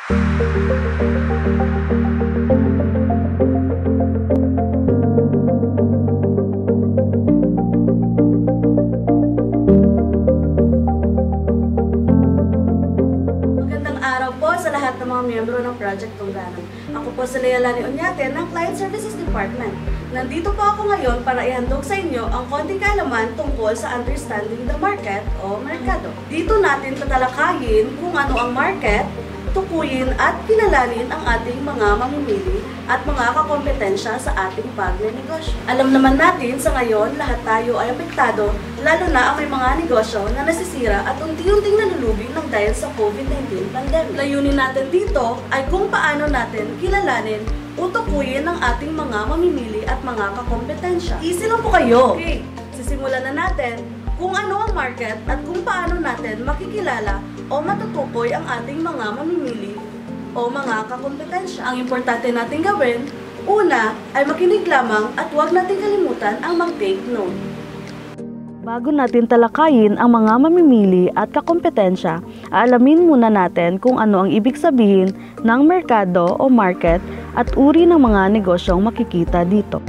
Magandang araw po sa lahat ng mga miyembro ng Project Tungganan. Ako po si Leilani Oñate ng Client Services Department. Nandito po ako ngayon para ihandog sa inyo ang konting kaalaman tungkol sa understanding the market o merkado. Dito natin tatalakayin kung ano ang market, tukuyin at kilalanin ang ating mga mamimili at mga kakompetensya sa ating pagnenegosyo. Alam naman natin sa ngayon, lahat tayo ay apektado, lalo na ang may mga negosyo na nasisira at unti-unting nalulugi ng dahil sa COVID-19 pandemic. Layunin natin dito ay kung paano natin kilalanin o tukuyin ang ating mga mamimili at mga kakompetensya. Easy lang po kayo! Okay, sisimulan na natin kung ano ang market at kung paano natin makikilala o matutukoy ang ating mga mamimili o mga kakompetensya. Ang importante natin gawin, una ay makinig lamang at huwag natin kalimutan ang mag-take note. Bago natin talakayin ang mga mamimili at kakompetensya, alamin muna natin kung ano ang ibig sabihin ng merkado o market at uri ng mga negosyong makikita dito.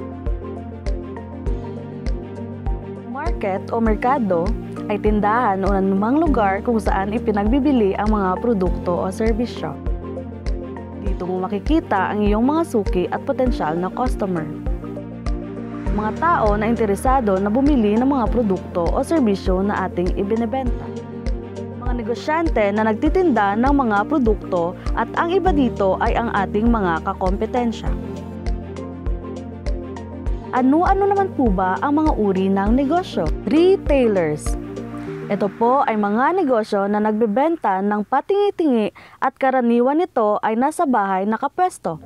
Market o merkado ay tindahan o anumang lugar kung saan ipinagbibili ang mga produkto o serbisyo. Dito mo makikita ang iyong mga suki at potensyal na customer. Mga tao na interesado na bumili ng mga produkto o serbisyo na ating ibinebenta. Mga negosyante na nagtitinda ng mga produkto at ang iba dito ay ang ating mga kakompetensya. Ano-ano naman po ba ang mga uri ng negosyo? Retailers. Ito po ay mga negosyo na nagbebenta ng patingi-tingi at karaniwan nito ay nasa bahay nakapwesto.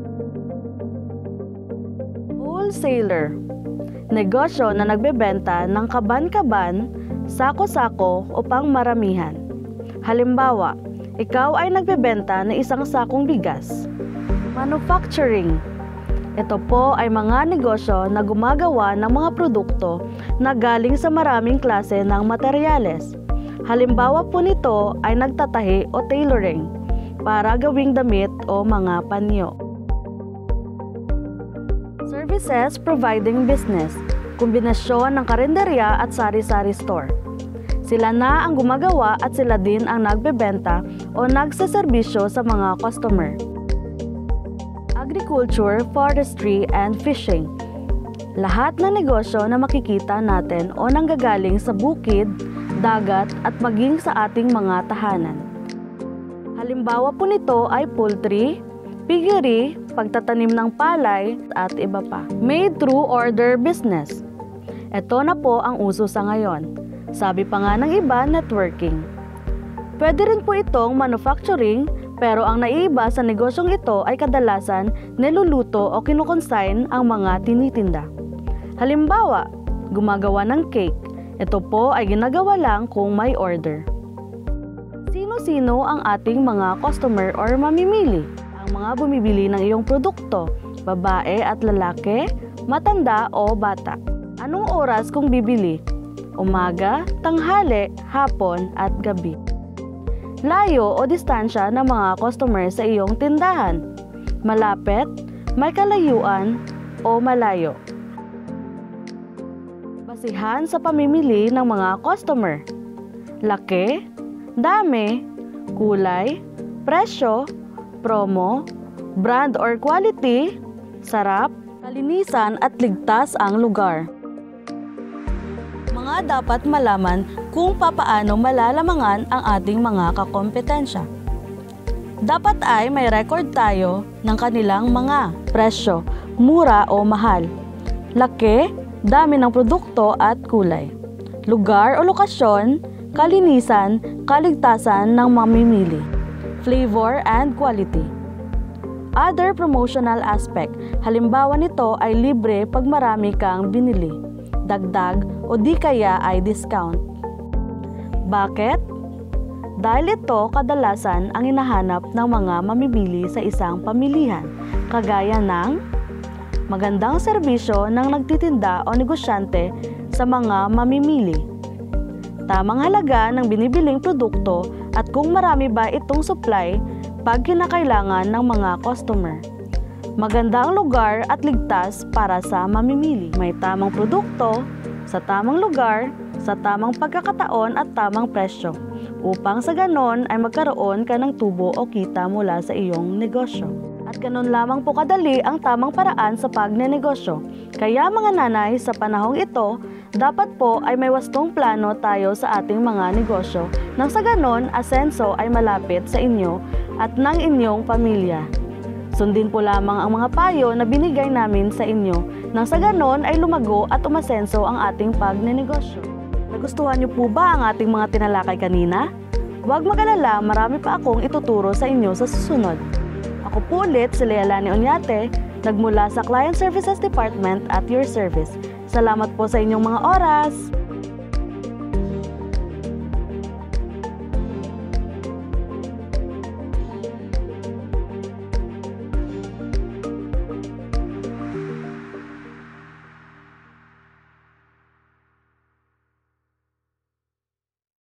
Wholesaler. Negosyo na nagbebenta ng kaban-kaban, sako-sako o pangmaramihan. Halimbawa, ikaw ay nagbebenta ng isang sakong bigas. Manufacturing. Ito po ay mga negosyo na gumagawa ng mga produkto na galing sa maraming klase ng materyales. Halimbawa po nito ay nagtatahi o tailoring para gawing damit o mga panyo. Services providing business, kombinasyon ng karinderya at sari-sari store. Sila na ang gumagawa at sila din ang nagbebenta o nagseserbisyo sa mga customer. Agriculture, forestry, and fishing. Lahat ng negosyo na makikita natin o nanggagaling sa bukid, dagat at maging sa ating mga tahanan. Halimbawa po nito ay poultry, piggery, pagtatanim ng palay at iba pa. Made through order business. Ito na po ang uso sa ngayon. Sabi pa nga ng iba, networking. Pwede rin po itong manufacturing, pero ang naiiba sa negosyong ito ay kadalasan niluluto o kinukonsign ang mga tinitinda. Halimbawa, gumagawa ng cake. Ito po ay ginagawa lang kung may order. Sino-sino ang ating mga customer or mamimili? Ang mga bumibili ng iyong produkto, babae at lalaki, matanda o bata. Anong oras kung bibili? Umaga, tanghali, hapon at gabi. Layo o distansya ng mga customer sa iyong tindahan. Malapit, may kalayuan, o malayo. Basihan sa pamimili ng mga customer. Laki, dami, kulay, presyo, promo, brand or quality, sarap, kalinisan at ligtas ang lugar. Mga dapat malaman kung papaano malalamangan ang ating mga kakompetensya. Dapat ay may record tayo ng kanilang mga presyo, mura o mahal, laki, dami ng produkto at kulay, lugar o lokasyon, kalinisan, kaligtasan ng mamimili, flavor and quality. Other promotional aspect, halimbawa nito ay libre pag marami kang binili, dagdag o di kaya ay discount. Bakit? Dahil ito kadalasan ang hinahanap ng mga mamimili sa isang pamilihan, kagaya ng magandang serbisyo ng nagtitinda o negosyante sa mga mamimili, tamang halaga ng binibiling produkto at kung marami ba itong supply, pag kinakailangan ng mga customer. Maganda ang lugar at ligtas para sa mamimili. May tamang produkto, sa tamang lugar, sa tamang pagkakataon at tamang presyo, upang sa ganon ay magkaroon ka ng tubo o kita mula sa iyong negosyo. At ganon lamang po kadali ang tamang paraan sa pagnenegosyo. Kaya mga nanay, sa panahong ito, dapat po ay may wastong plano tayo sa ating mga negosyo nang sa ganon asenso ay malapit sa inyo at ng inyong pamilya. Sundin po lamang ang mga payo na binigay namin sa inyo nang sa ganon ay lumago at umasenso ang ating pagnenegosyo. Nagustuhan niyo po ba ang ating mga tinalakay kanina? Huwag mag-alala, marami pa akong ituturo sa inyo sa susunod. Ako po ulit si Lealani Oñate, nagmula sa Client Services Department at your service. Salamat po sa inyong mga oras!